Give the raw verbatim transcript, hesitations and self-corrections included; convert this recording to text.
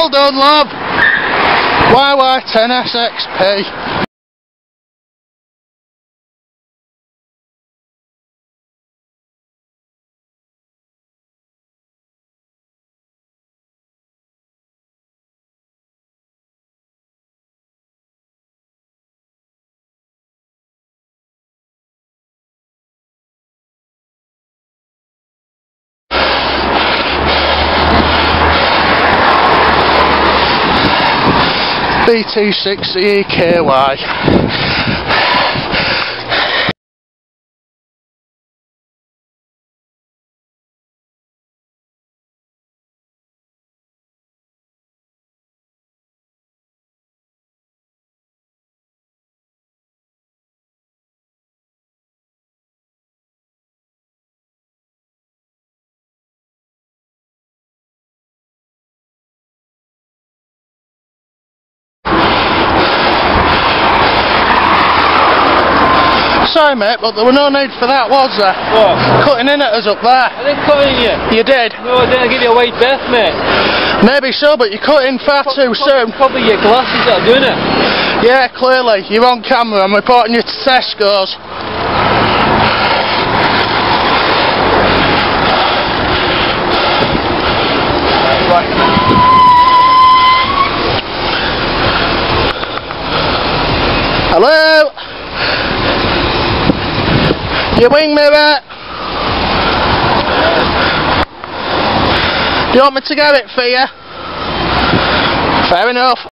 Well done, love. Y Y ten S X P. B T sixty E K Y. Sorry mate, but there was no need for that, was there? What? Cutting in at us up there. I didn't cut in you. You did? No, I didn't give you a wide berth, mate. Maybe so, but you cut in far Pro too soon. Probably your glasses that are doing it. Yeah, clearly. You're on camera. I'm reporting you to Tesco's. Hello? Your wing mirror. Do you want me to get it for you? Fair enough.